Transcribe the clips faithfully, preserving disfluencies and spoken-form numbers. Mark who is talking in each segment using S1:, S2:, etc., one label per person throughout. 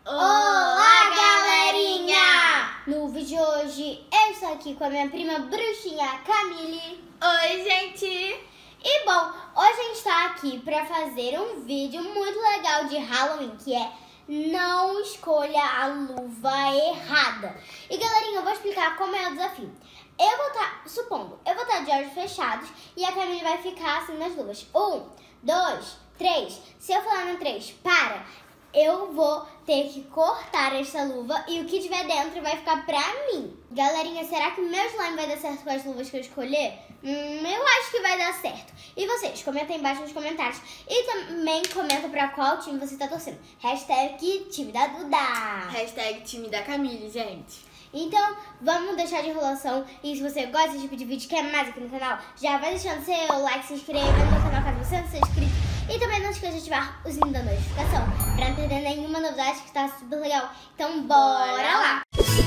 S1: Olá, galerinha! No vídeo de hoje, eu estou aqui com a minha prima bruxinha, Camille.
S2: Oi, gente!
S1: E bom, hoje a gente está aqui para fazer um vídeo muito legal de Halloween, que é não escolha a luva errada. E galerinha, eu vou explicar como é o desafio. Eu vou estar, tá, supondo, eu vou estar tá de olhos fechados e a Camille vai ficar assim nas luvas. Um, dois, três. Se eu falar no três, para, eu vou ter que cortar essa luva e o que tiver dentro vai ficar pra mim. Galerinha, será que meu slime vai dar certo com as luvas que eu escolher? Hum, eu acho que vai dar certo. E vocês, comentem aí embaixo nos comentários. E também comenta pra qual time você tá torcendo. Hashtag time da Duda.
S2: Hashtag time da Camille, gente.
S1: Então, vamos deixar de enrolação. E se você gosta desse tipo de vídeo, quer mais aqui no canal, já vai deixando seu like, se inscrevendo no canal caso você não seja inscrito. E também não esqueça de ativar o sininho da notificação pra não perder nenhuma novidade, que tá super legal. Então, bora, bora lá!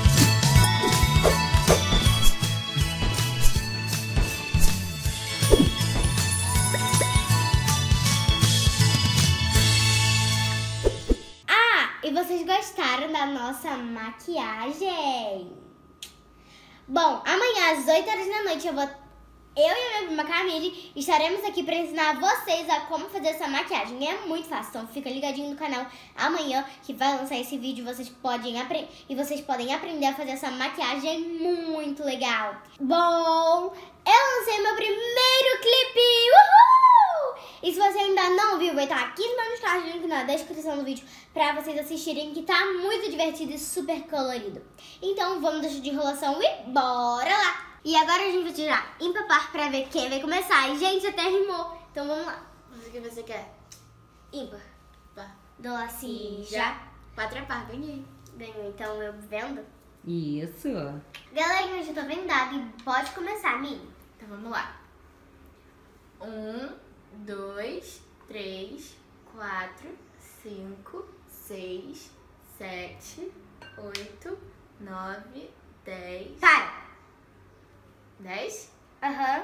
S1: E vocês gostaram da nossa maquiagem? Bom, amanhã às oito horas da noite eu vou, eu e a minha prima Camille estaremos aqui para ensinar vocês a como fazer essa maquiagem. É muito fácil, então fica ligadinho no canal amanhã que vai lançar esse vídeo. Vocês podem aprender e vocês podem aprender a fazer essa maquiagem muito legal. Bom, eu lancei meu primeiro clipe. Uhul! E se você ainda não viu, vai estar aqui no meu card, link na descrição do vídeo pra vocês assistirem, que tá muito divertido e super colorido. Então vamos deixar de enrolação e bora lá! E agora a gente vai tirar empapar pra ver quem vai começar. E gente, até rimou. Então vamos lá.
S2: O que você quer?
S1: Ímpar.
S2: Pá.
S1: Dou assim já.
S2: Quatro é par, ganhei.
S1: Ganhou, então eu vendo.
S3: Isso.
S1: Galerinha, eu já tô vendada e pode começar, Mini.
S2: Então vamos lá. Um, dois, três, quatro, cinco, seis, sete, oito, nove, dez.
S1: Para!
S2: Dez?
S1: Aham. Uhum.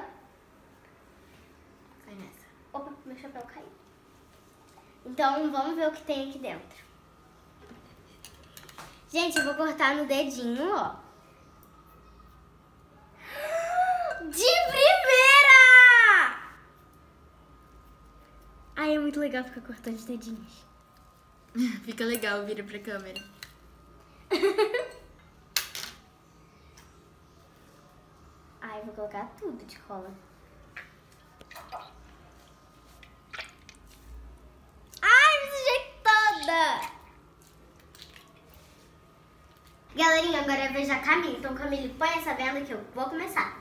S2: Vai nessa.
S1: Opa, meu chapéu caiu. Então vamos ver o que tem aqui dentro. Gente, eu vou cortar no dedinho, ó. De primeira! Ai, é muito legal ficar cortando os dedinhos.
S2: Fica legal, vira pra câmera.
S1: Ai, eu vou colocar tudo de cola. Ai, me sujei toda! Galerinha, agora é a vez da Camille. Então, Camille, põe essa venda que eu vou começar.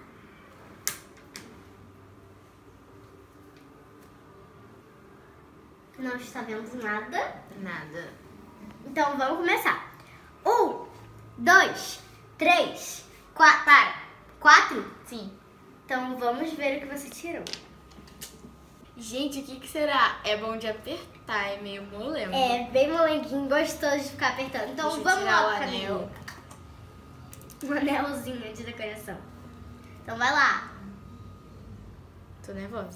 S1: Não está vendo nada.
S2: Nada.
S1: Então vamos começar. Um, dois, três, quatro. Para. Quatro?
S2: Sim.
S1: Então vamos ver o que você tirou.
S2: Gente, o que que será? É bom de apertar, é meio molengo.
S1: É, bem molenguinho, gostoso de ficar apertando. Então
S2: Deixa eu
S1: vamos
S2: tirar
S1: lá,
S2: o
S1: Camille.
S2: anel.
S1: Um anelzinho de decoração. Então vai lá.
S2: Tô nervosa.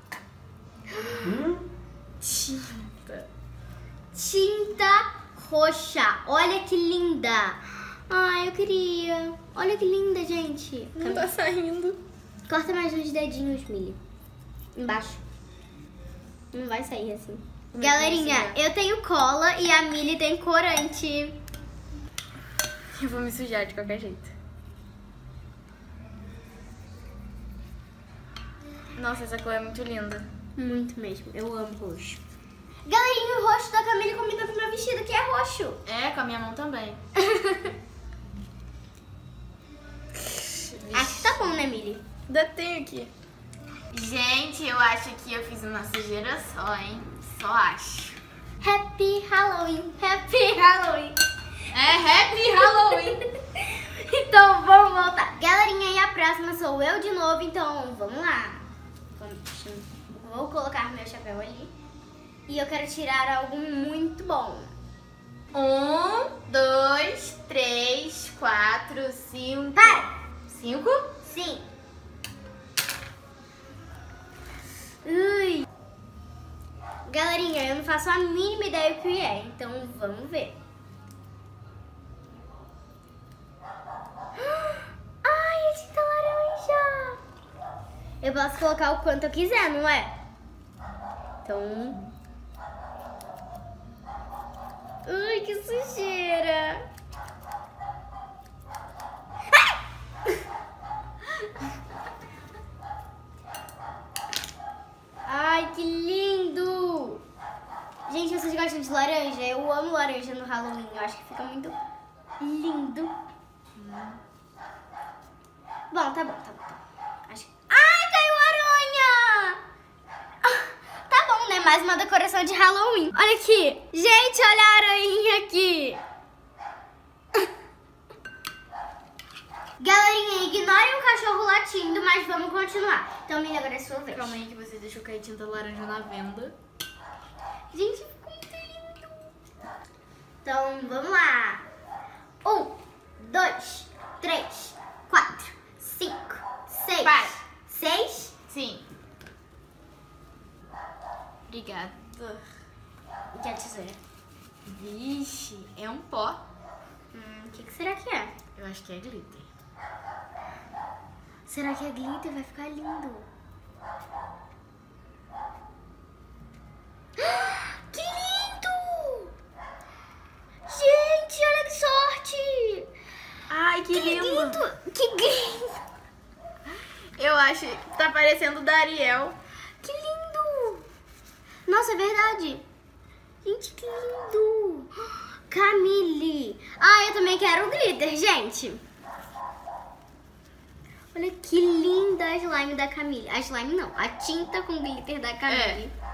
S3: Hum?
S2: Tinta.
S1: Tinta roxa. Olha que linda. Ai, eu queria. Olha que linda, gente.
S2: Não tá saindo.
S1: Corta mais uns dedinhos, Mili. Embaixo. Não vai sair assim.
S2: Não
S1: Galerinha,
S2: vai
S1: eu tenho cola e a Mili tem corante.
S2: Eu vou me sujar de qualquer jeito. Nossa, essa cor é muito linda.
S1: Muito mesmo. Eu amo roxo. Galerinha, o roxo da Camille combina com o meu vestido, que é roxo.
S2: É, com a minha mão também.
S1: Acho que tá bom, né, Mili?
S2: Ainda tem aqui. Gente, eu acho que eu fiz uma sujeira só, hein? Só acho.
S1: Happy Halloween, Happy Halloween.
S2: É Happy Halloween.
S1: Então vamos voltar. Galerinha, e a próxima sou eu de novo, então vamos lá. Vou colocar meu chapéu ali. E eu quero tirar algo muito bom.
S2: Um, dois, três, quatro, cinco.
S1: Para!
S2: Cinco?
S1: Sim. Ui. Galerinha, eu não faço a mínima ideia o que é, então vamos ver. Eu posso colocar o quanto eu quiser, não é? Então... Ai, que sujeira! Ai, que lindo! Gente, vocês gostam de laranja? Eu amo laranja no Halloween. Eu acho que fica muito lindo. Hum. Bom, tá bom, tá bom. Tá bom. Acho... Ai, caiu aranha! Ah, tá bom, né? Mais uma decoração de Halloween. Olha aqui. Gente, olha a aranha aqui. Galerinha, ignorem o cachorro latindo, mas vamos continuar. Então, menina, agora é sua vez.
S2: Calma aí que você deixou cair tinta laranja na venda.
S1: Gente, ficou muito lindo. Então, vamos lá. Um, dois, três, quatro, cinco, seis.
S2: Vai.
S1: Seis?
S2: Sim. Obrigada.
S1: E a tesoura?
S2: Vixe, é um pó.
S1: Hum, o que, que será que é?
S2: Eu acho que é glitter.
S1: Será que é glitter? Vai ficar lindo. Que lindo! Gente, olha que sorte!
S2: Ai, que,
S1: Que
S2: lindo.
S1: lindo! Que lindo!
S2: Eu acho que tá parecendo o da Ariel.
S1: Que lindo! Nossa, é verdade. Gente, que lindo! Camille! Ah, eu também quero o glitter, gente. Olha que linda a slime da Camille. A slime não, a tinta com glitter da Camille.
S2: É.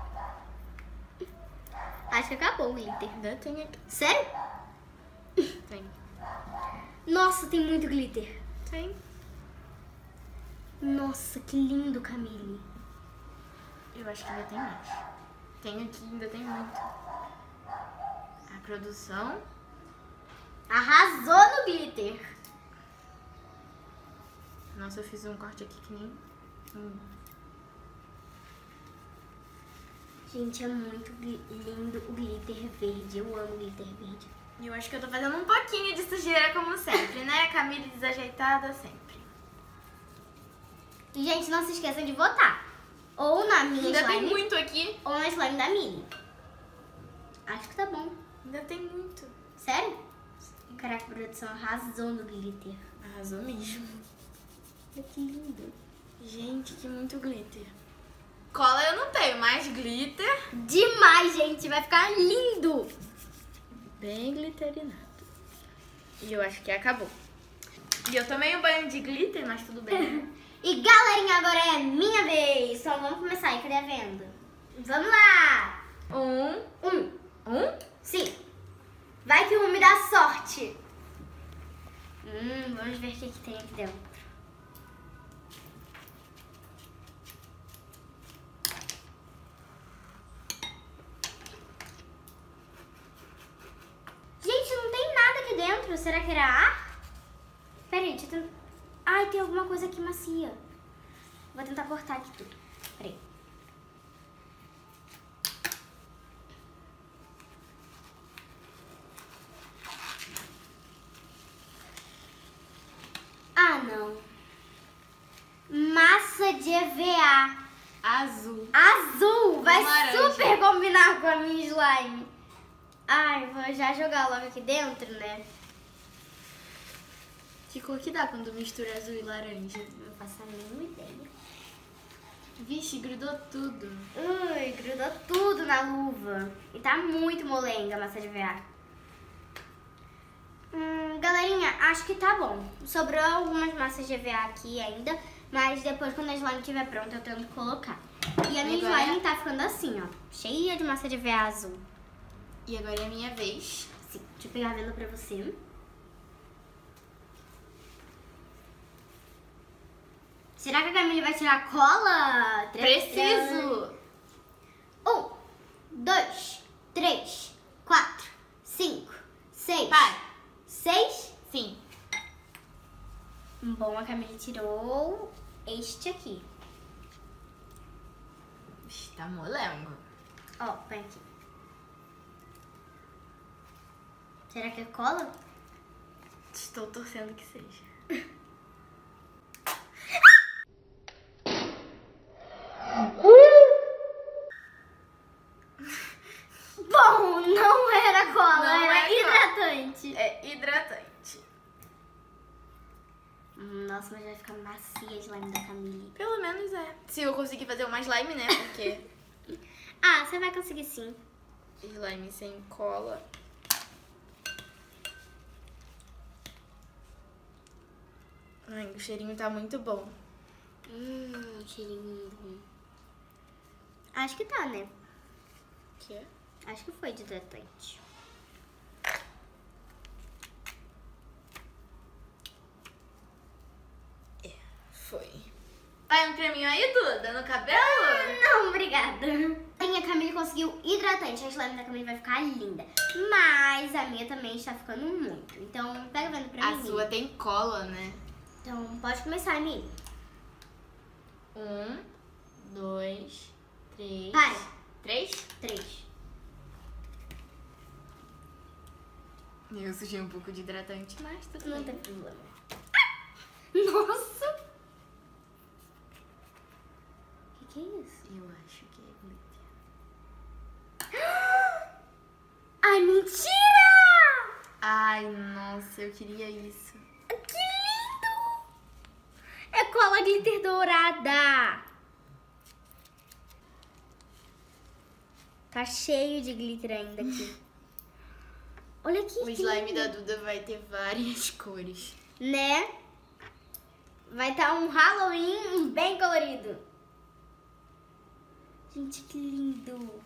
S1: Acho que acabou o glitter.
S2: Ainda tem aqui.
S1: Sério?
S2: Tem.
S1: Nossa, tem muito glitter.
S2: Tem.
S1: Nossa, que lindo, Camille.
S2: Eu acho que ainda tem mais. Tem aqui, ainda tem muito. A produção.
S1: Arrasou no glitter.
S2: Nossa, eu fiz um corte aqui que nem... Hum.
S1: Gente, é muito lindo o glitter verde. Eu amo glitter verde.
S2: E eu acho que eu tô fazendo um pouquinho de sujeira, como sempre, né? Camille desajeitada sempre.
S1: E, gente, não se esqueçam de votar. Ou na minha
S2: Ainda
S1: slime,
S2: tem muito aqui.
S1: ou na slime da Mini. Acho que tá bom.
S2: Ainda tem muito.
S1: Sério? Caraca, a produção arrasou no glitter.
S2: Arrasou mesmo.
S1: Olha que lindo.
S2: Gente, que muito glitter. Cola eu não tenho, mas glitter...
S1: Demais, gente. Vai ficar lindo.
S2: Bem glitterinado. E eu acho que acabou. E eu tomei um banho de glitter, mas tudo bem.
S1: E, galerinha, agora é minha vez. Então, vamos começar aí. Cadê a venda? Vamos lá.
S2: Um.
S1: Um.
S2: Um?
S1: Sim. Vai que um me dá sorte. Hum, vamos ver o que, que tem aqui dentro. Gente, não tem nada aqui dentro. Será que era ar? Peraí, deixa eu tentar... Ai, tem alguma coisa aqui macia. Vou tentar cortar aqui tudo. Peraí. Ah, não. Massa de E V A.
S2: Azul.
S1: Azul. Vai
S2: Laranja.
S1: super combinar com a minha slime. Ai, vou já jogar logo aqui dentro, né?
S2: Que cor que dá quando mistura azul e laranja?
S1: Não faço a mínima ideia.
S2: Vixe, grudou tudo.
S1: Ui, grudou tudo na luva. E tá muito molenga a massa de E V A. Hum, galerinha, acho que tá bom. Sobrou algumas massas de E V A aqui ainda, mas depois, quando a slime estiver pronta, eu tento colocar. E a minha
S2: E agora?
S1: slime tá ficando assim, ó. Cheia de massa de E V A azul.
S2: E agora é a minha vez.
S1: Sim, deixa eu pegar a venda pra você. Será que a Camille vai tirar a cola?
S2: Preciso!
S1: Um, dois, três, quatro, cinco, seis.
S2: Vai.
S1: Seis?
S2: Sim.
S1: Bom, a Camille tirou este aqui.
S2: Vixe, tá molengo.
S1: Ó, põe aqui. Será que é cola?
S2: Estou torcendo que seja. hidratante. É hidratante.
S1: Nossa, mas vai ficar macia a slime da Camille.
S2: Pelo menos é. Se eu conseguir fazer uma slime, né? Porque
S1: Ah, você vai conseguir sim.
S2: slime sem cola. Ai, o cheirinho tá muito bom.
S1: Hum, cheirinho. Acho que tá, né?
S2: Que é?
S1: Acho que foi de hidratante.
S2: Foi. Vai um creminho aí, Duda, no cabelo?
S1: Não, obrigada. A minha Camille conseguiu hidratante. A slime da Camille vai ficar linda. Mas a minha também está ficando muito. Então, pega vendo pra
S2: A
S1: mim.
S2: sua tem cola, né?
S1: Então, pode começar, Emily.
S2: Um, dois, três.
S1: Pare.
S2: Três?
S1: Três.
S2: Eu sujei um pouco de hidratante, mas tudo
S1: Não
S2: bem.
S1: tem problema. Nossa! O que, que é isso?
S2: Eu acho que é glitter.
S1: Ai, mentira!
S2: Ai, nossa, eu queria isso.
S1: Que lindo! É cola glitter dourada. Tá cheio de glitter ainda aqui. Olha que
S2: O slime
S1: lindo.
S2: da Duda vai ter várias cores.
S1: Né? Vai estar um Halloween bem colorido. Gente, que lindo.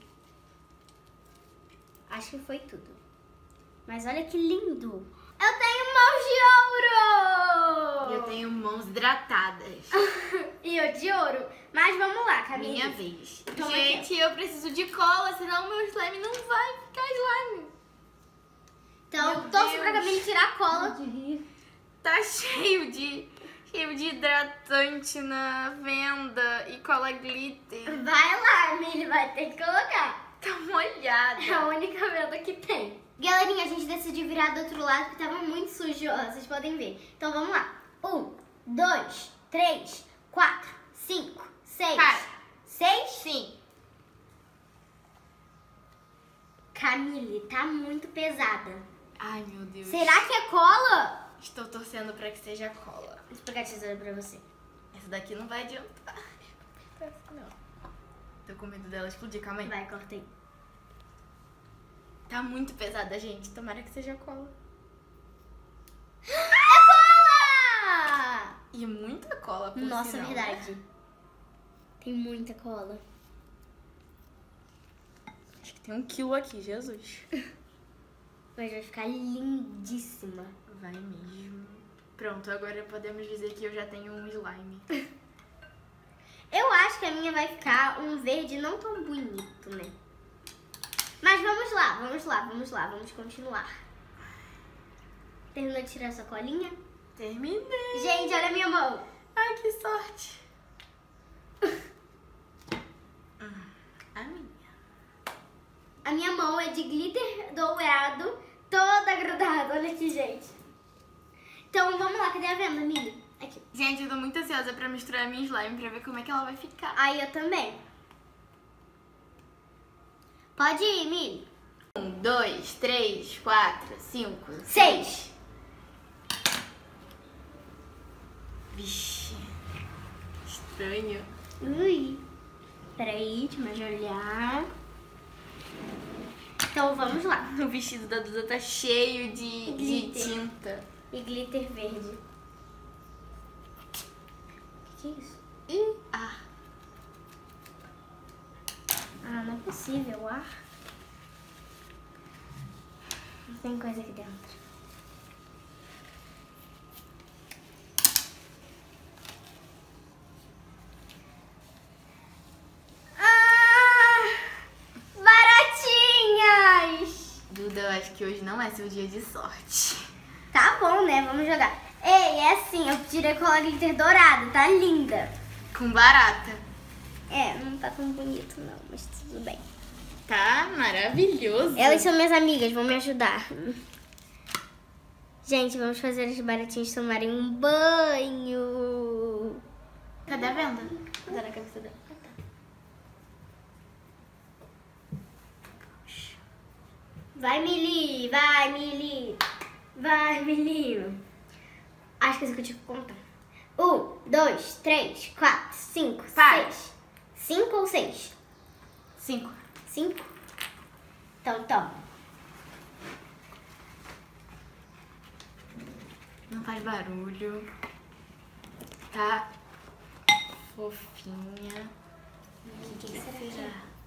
S1: Acho que foi tudo. Mas olha que lindo. Eu tenho mãos de ouro!
S2: Eu tenho mãos hidratadas.
S1: E eu de ouro. Mas vamos lá, Camille.
S2: Minha vez.
S1: Toma
S2: Gente, eu preciso de cola, senão meu slime não vai ficar slime.
S1: Então,
S2: Meu
S1: torço
S2: Deus.
S1: pra Camille tirar a cola.
S2: Tá cheio de, cheio de hidratante na venda e cola glitter.
S1: Vai lá, Camille, vai ter que colocar.
S2: Tá molhada.
S1: É a única venda que tem. Galerinha, a gente decidiu virar do outro lado porque tava muito sujo, ó, vocês podem ver. Então vamos lá. Um, dois, três, quatro, cinco, seis.
S2: Para.
S1: Seis?
S2: Sim.
S1: Camille, tá muito pesada.
S2: Ai, meu Deus.
S1: Será que é cola?
S2: Estou torcendo pra que seja cola.
S1: Vou pegar a tesoura pra você.
S2: Essa daqui não vai adiantar. Não. Tô com medo dela explodir, calma aí.
S1: Vai, cortei.
S2: Tá muito pesada, gente. Tomara que seja cola.
S1: É cola!
S2: E muita cola, por
S1: Nossa,
S2: sinal,
S1: verdade.
S2: né?
S1: Tem muita cola.
S2: Acho que tem um quilo aqui, Jesus.
S1: Mas vai ficar lindíssima.
S2: Vai mesmo. Pronto, agora podemos dizer que eu já tenho um slime.
S1: Eu acho que a minha vai ficar um verde não tão bonito, né? Mas vamos lá, vamos lá, vamos lá, vamos continuar. Terminou de tirar sua colinha?
S2: Terminei.
S1: Gente, olha a minha mão.
S2: Ai, que sorte. Hum, a minha.
S1: A minha mão é de glitter dourado, toda grudada. Olha aqui, gente. Então vamos lá, cadê a venda, Mili? Aqui.
S2: Gente, eu tô muito ansiosa pra misturar a minha slime pra ver como é que ela vai ficar.
S1: Aí eu também. Pode ir, Mili.
S2: Um, dois, três, quatro, cinco,
S1: Seis.
S2: Vixe. Estranho.
S1: Ui. Peraí, deixa eu olhar. Então vamos lá.
S2: O vestido da Duda tá cheio de, de
S1: Glitter.
S2: tinta.
S1: E glitter verde. O que é isso?
S2: Ih, ah.
S1: Ah, não é possível, ar. Não tem coisa aqui dentro. Ah! Baratinhas!
S2: Duda, eu acho que hoje não é seu dia de sorte.
S1: Tá bom, né? Vamos jogar. Ei, é assim, eu tirei cola glitter dourado, tá linda.
S2: Com barata.
S1: É, não tá tão bonito não, mas tudo bem.
S2: Tá maravilhoso.
S1: Elas são minhas amigas, vão me ajudar. Gente, vamos fazer as baratinhas tomarem um banho.
S2: Cadê a venda? Cadê na cabeça dela?
S1: Vai, Mili, vai, Mili. Vai, menino. Acho que eu consigo contar. Um, dois, três, quatro, cinco,
S2: Para.
S1: seis. Cinco ou seis?
S2: Cinco.
S1: Cinco? Então, toma.
S2: Não faz barulho. Tá? Fofinha.
S1: O que, que será? que
S2: será?
S1: é?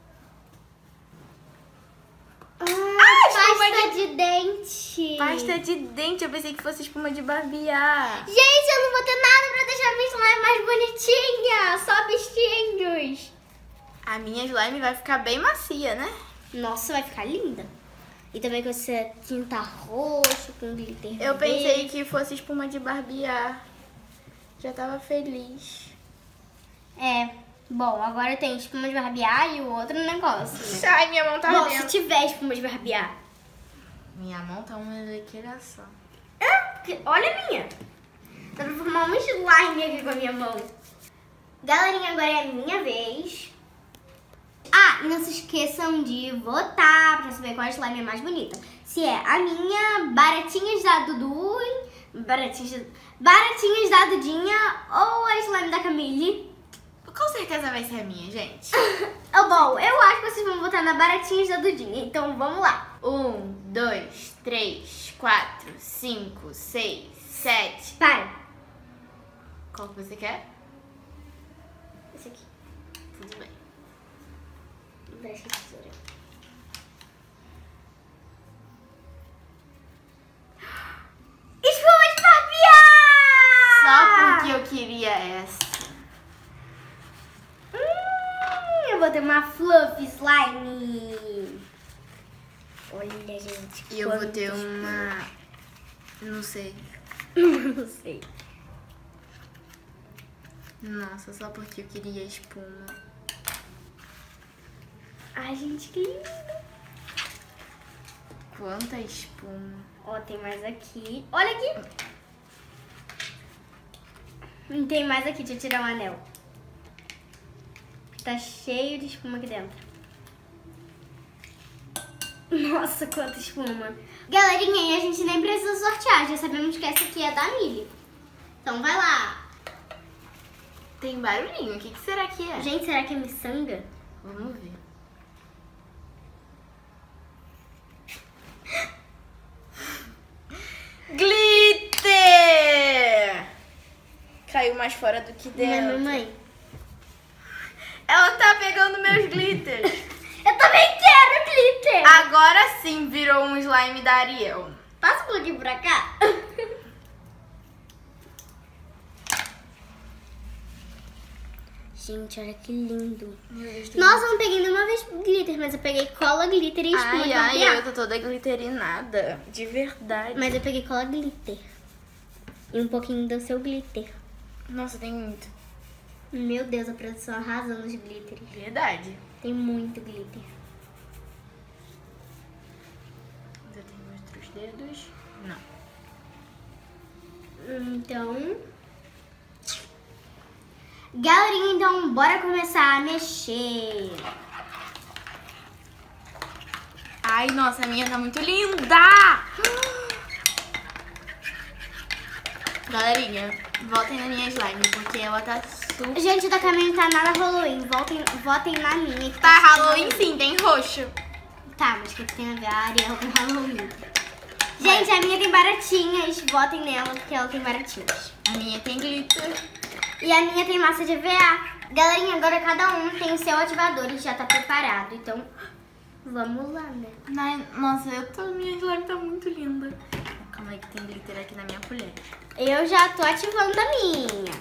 S1: Ah, pasta
S2: espuma
S1: de... dente.
S2: Pasta de dente. Eu pensei que fosse espuma de barbear.
S1: Gente, eu não vou ter nada pra deixar minha slime mais bonitinha. Só bichinhos.
S2: A minha slime vai ficar bem macia, né?
S1: Nossa, vai ficar linda. E também com essa tinta roxo, com glitter
S2: Eu
S1: verde.
S2: pensei que fosse espuma de barbear. Já tava feliz.
S1: É, bom, agora tem espuma de barbear e o outro negócio, né?
S2: Ai, minha mão tá
S1: Bom, se
S2: ardendo.
S1: tiver espuma de barbear.
S2: Minha mão tá uma liqueiração.
S1: Ah, que- olha a minha. Dá pra formar um slime aqui com a minha mão. Galerinha, agora é a minha vez. Ah, e não se esqueçam de votar pra saber qual slime é mais bonita. Se é a minha, Baratinhas da Dudu, Baratinhas, Baratinhas da Dudinha ou a slime da Camille.
S2: Com certeza vai ser a minha, gente.
S1: Oh, bom, eu acho que vocês vão votar na Baratinhas da Dudinha, então vamos lá.
S2: Um, dois, três, quatro, cinco, seis, sete.
S1: Para.
S2: Qual que você quer?
S1: Esse aqui.
S2: Tudo bem.
S1: Deixa a tesoura. Espuma de barbear!
S2: Só porque eu queria essa.
S1: Hum, eu vou ter uma fluffy slime. Olha, gente.
S2: E eu vou
S1: quanto
S2: ter uma... Não sei.
S1: Não sei.
S2: Nossa, só porque eu queria espuma.
S1: Ai, gente, que lindo.
S2: Quanta espuma.
S1: Ó, tem mais aqui. Olha aqui. Hum, Tem mais aqui, deixa eu tirar o anel. Tá cheio de espuma aqui dentro. Nossa, quanta espuma. Galerinha, e a gente nem precisa sortear. Já sabemos que essa aqui é da Mili. Então vai lá.
S2: Tem barulhinho. O que, que será que é?
S1: Gente, será que é miçanga?
S2: Vamos ver. Glitter! Caiu mais fora do que
S1: Mas,
S2: dentro.
S1: mamãe,
S2: Ela tá pegando meus glitters.
S1: eu também quero glitter.
S2: Agora sim virou um slime da Ariel.
S1: Passa um pouquinho pra cá. Gente, olha que lindo.
S2: Meu Deus do
S1: Nossa, eu não peguei nenhuma vez glitter, mas eu peguei cola, glitter e espuma de
S2: Ai, ai,
S1: barbear.
S2: eu tô toda glitterinada. De verdade.
S1: Mas eu peguei cola glitter. E um pouquinho do seu glitter.
S2: Nossa, tem muito.
S1: Meu Deus, a produção arrasou nos glitters.
S2: Verdade.
S1: Tem muito glitter.
S2: Eu tenho outros dedos. Não.
S1: Então... Galerinha, então bora começar a mexer.
S2: Ai, nossa, a minha tá muito linda! Galerinha, votem na minha slime, porque ela tá super...
S1: Gente, da Camille tá nada Halloween. Votem, votem na minha. Que
S2: Tá
S1: super
S2: Halloween sim, tem roxo.
S1: Tá, mas o que tem a ver a Ariel com Halloween? Gente, a minha tem baratinhas. Votem nela, porque ela tem baratinhas.
S2: A minha tem glitter.
S1: E a minha tem massa de E V A. Galerinha, agora cada um tem o seu ativador e já tá preparado. Então, vamos lá, né?
S2: Ai, nossa, eu tô, minha slime tá muito linda. Calma aí que tem glitter aqui na minha colher.
S1: Eu já tô ativando a minha.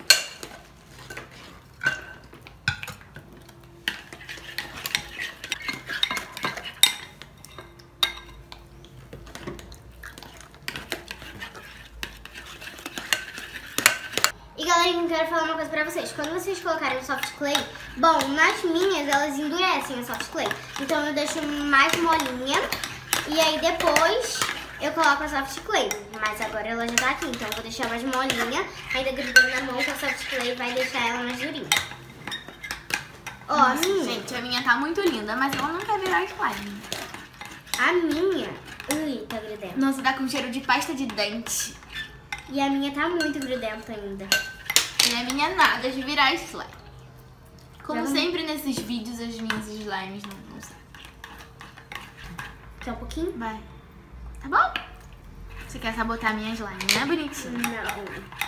S1: E galerinha, eu quero falar uma coisa pra vocês. Quando vocês colocarem o soft clay, bom, nas minhas elas endurecem a soft clay. Então eu deixo mais molinha e aí depois eu coloco a soft clay. Mas agora ela já tá aqui, então eu vou deixar mais molinha. Ainda grudando na mão com a soft clay vai deixar ela mais durinha. Ó, a
S2: Nossa,
S1: minha,
S2: gente, a minha tá muito linda, mas ela não quer virar slime.
S1: a minha, ui, tá grudando.
S2: Nossa, dá com cheiro de pasta de dente.
S1: E a minha tá muito grudenta ainda.
S2: E a minha nada de virar slime. Como
S1: Já
S2: sempre nesses vídeos, as minhas slimes não vão sair.
S1: Só um pouquinho?
S2: Vai. Tá bom? Você quer sabotar a minha slime, né, bonitinho?
S1: Não.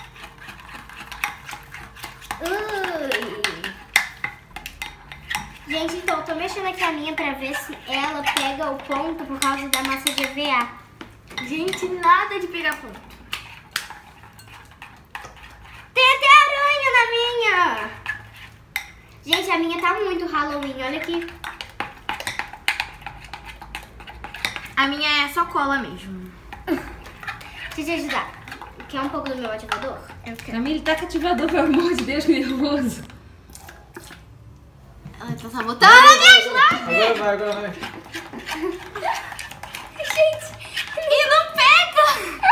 S1: Ui. Gente, então eu tô mexendo aqui a minha pra ver se ela pega o ponto por causa da massa de E V A.
S2: Gente, nada de pegar ponto.
S1: Tem até aranha na minha! Gente, a minha tá muito Halloween, olha aqui.
S2: A minha é só cola mesmo.
S1: Deixa eu te ajudar. Quer um pouco do meu ativador?
S2: Eu quero.
S3: Camille, tá cativador, pelo amor de Deus, que nervoso.
S2: Ela tá sabotando a minha slime!
S4: Agora vai, agora vai.
S2: Gente, e não pega!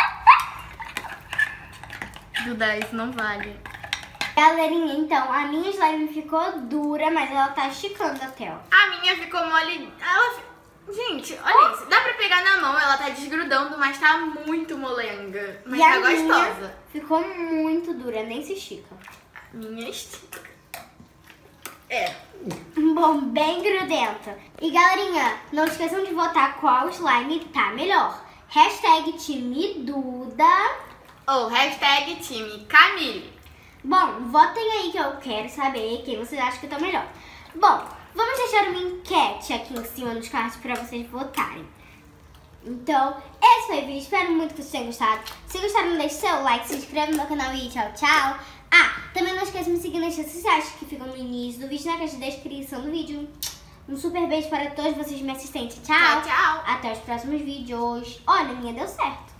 S2: Duda, isso não vale.
S1: Galerinha, então, a minha slime ficou dura, mas ela tá esticando até, ó.
S2: A minha ficou mole. Ela... fi- Gente, olha isso. Dá pra pegar na mão, ela tá desgrudando, mas tá muito molenga. Mas
S1: e
S2: tá
S1: a
S2: gostosa.
S1: minha ficou muito dura, nem se estica.
S2: A minha estica. É.
S1: Bom, bem grudenta. E galerinha, não esqueçam de votar qual slime tá melhor. Hashtag time Duda.
S2: Ou hashtag time Camille.
S1: Bom, votem aí que eu quero saber quem vocês acham que tá melhor. Bom, vamos deixar uma enquete aqui em cima nos cards pra vocês votarem. Então, esse foi o vídeo. Espero muito que vocês tenham gostado. Se gostaram, deixe seu like, se inscreve no meu canal e tchau, tchau. Ah, também não esqueça de me seguir nas redes sociais que ficam no início do vídeo, na caixa de descrição do vídeo. Um super beijo para todos vocês, minha assistente. Tchau.
S2: Tchau, tchau.
S1: Até os próximos vídeos. Olha, a minha deu certo.